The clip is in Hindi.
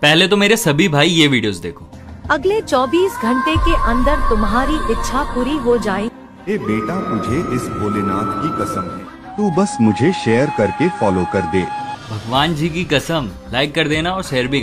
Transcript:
पहले तो मेरे सभी भाई ये वीडियोस देखो। अगले 24 घंटे के अंदर तुम्हारी इच्छा पूरी हो जाए। ए बेटा, तुझे इस भोलेनाथ की कसम है, तू बस मुझे शेयर करके फॉलो कर दे। भगवान जी की कसम, लाइक कर देना और शेयर भी